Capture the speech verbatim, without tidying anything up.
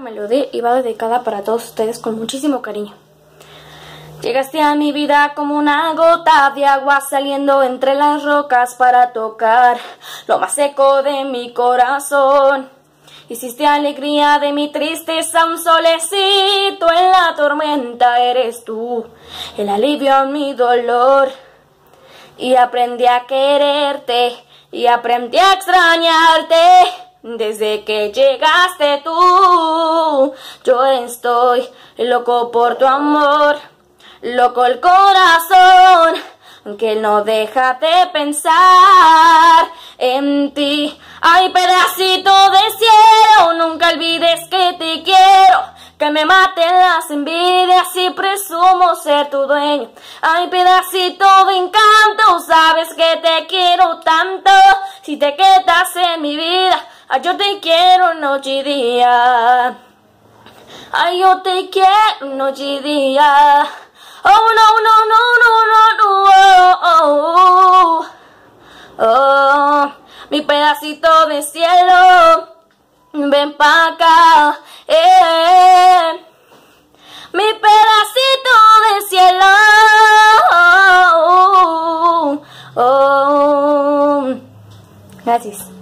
melodía y va dedicada para todos ustedes con muchísimo cariño. Llegaste a mi vida como una gota de agua saliendo entre las rocas para tocar lo más seco de mi corazón. Hiciste alegría de mi tristeza, un solecito en la tormenta eres tú, el alivio a mi dolor. Y aprendí a quererte y aprendí a extrañarte. Desde que llegaste tú, yo estoy loco por tu amor, loco el corazón, que no deja de pensar en ti. Ay, pedacito de cielo, nunca olvides que te quiero, que me maten las envidias y presumo ser tu dueño. Ay, pedacito de encanto, sabes que te quiero tanto, si te quedas en mi vida, ay, yo te quiero noche y día. Ay, yo te quiero noche y día. Oh, no, no, no, no, no, no, oh, oh, oh, mi pedacito de cielo, ven pa' acá, eh, mi pedacito de cielo, oh, oh, oh. Gracias.